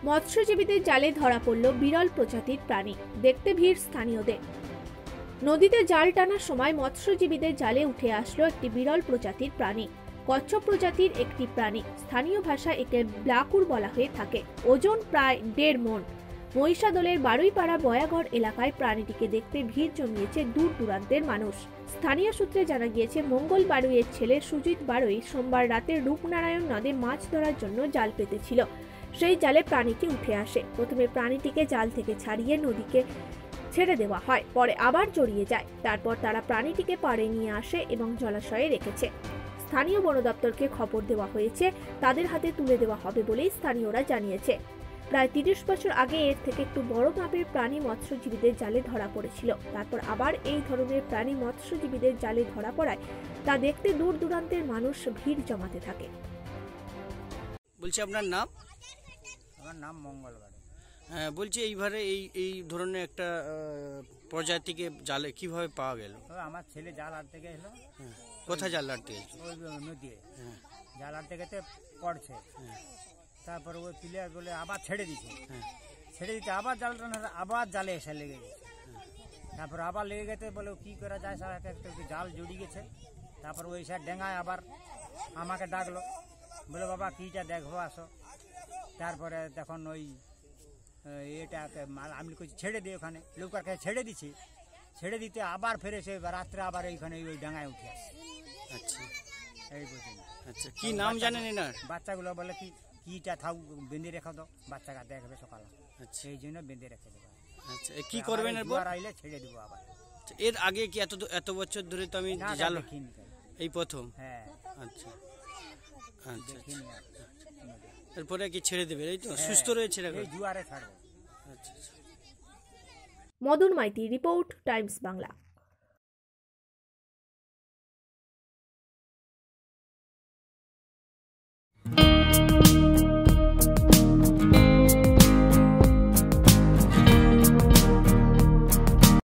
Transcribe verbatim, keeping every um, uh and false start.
মৎস্যজীবীদের জালে ধরা পড়ল বিরল প্রজাতির প্রাণী। দেখতে ভিড় স্থানীয়দের। নদীতে জাল টানার সময় মৎস্যজীবীদের জালে উঠে আসলো একটি বিরল প্রজাতির প্রাণী। কচ্ছপ প্রজাতির একটি প্রাণী। স্থানীয় ভাষায় একে ব্লাকুর বলা হয়ে থাকে। ওজন প্রায় দেড় মন। মহিষাদলের বারুইপাড়া বয়াগড় এলাকায় প্রাণীটিকে দেখতে ভিড় জমিয়েছে দূর দূরান্তের মানুষ। স্থানীয় সূত্রে জানা গিয়েছে, মঙ্গল বারুইয়ের ছেলে সুজিত বারুই সোমবার রাতে রূপনারায়ণ নদে মাছ ধরার জন্য জাল পেতেছিল। সেই জালে প্রাণীটি উঠে আসে। প্রথমে প্রাণীটিকে জাল থেকে ছাড়িয়ে নদীকে ছেড়ে দেওয়া হয়, পরে আবার জড়িয়ে যায়। তারপর তারা প্রাণীটিকে পাড়ে নিয়ে আসে এবং জলাশয়ে রেখেছে। স্থানীয় বন দপ্তরকে খবর দেওয়া হয়েছে, তাদের হাতে তুলে দেওয়া হবে বলেই স্থানীয়রা জানিয়েছে। প্রায় তিরিশ বছর আগে এর থেকে একটু বড় মাপের প্রাণী মৎস্যজীবীদের জালে ধরা পড়েছিল। তারপর আবার এই ধরনের প্রাণী মৎস্যজীবীদের জালে ধরা পড়ায় তা দেখতে দূর দূরান্তের মানুষ ভিড় জমাতে থাকে। বলছি আপনার নাম? আমার নাম মঙ্গলবার। হ্যাঁ, বলছি এইবারে এই এই ধরনের একটা প্রজাতিকে জালে কিভাবে পাওয়া গেল? আমার ছেলে জাল আটতে গেছিল। হ্যাঁ, কোথায় জাল আটতে গেছে? ওই নদী। হ্যাঁ, জাল আটতে গেতে পড়ছে। হ্যাঁ, তারপর ওই প্লেয়ার বলে আবার ছেড়ে দিচ্ছে। হ্যাঁ, ছেড়ে দিতে আবার জাল টানা, আবার জালে এসে লেগে গেছে। তারপর আবার লেগে গেছে, বলে কি করা যায় স্যার, একটা জাল জড়িয়ে গেছে। তারপর ওই স্যার ডেঙ্গায় আবার আমাকে ডাকলো, বলে বাবা কিটা দেখবো আসো। তারপরে তখন ওই এটাকে আমি কইছি ছেড়ে দিই, ওখানে লোকার কাছে ছেড়ে দিচ্ছি। ছেড়ে দিতে আবার ফেরেছে, রাত্রে আবার এইখানে ওই ডাঙায় উঠে আসে। আচ্ছা, এই পর্যন্ত। আচ্ছা, কি নাম জানেন না? বাচ্চাগুলো বলে কি কিটা থাক বেঁধে রেখে দাও, বাচ্চাকে দেখবে সকালে। আচ্ছা, সেই জন্য বেঁধে রেখে দেবো। আচ্ছা, কি করবেন এরপর? আইলে ছেড়ে দেবো আবার। এর আগে কি এত এত বছর ধরে তো আমি জাল দেখিনি। এই প্রথম? হ্যাঁ। আচ্ছা, আচ্ছা, দেখিনি। এরপরে কি ছেড়ে দেবে? এই তো সুস্থ রয়েছে এখন? জুয়ারে ছাড়বো। আচ্ছা। Madan Maity report, Times Bangla.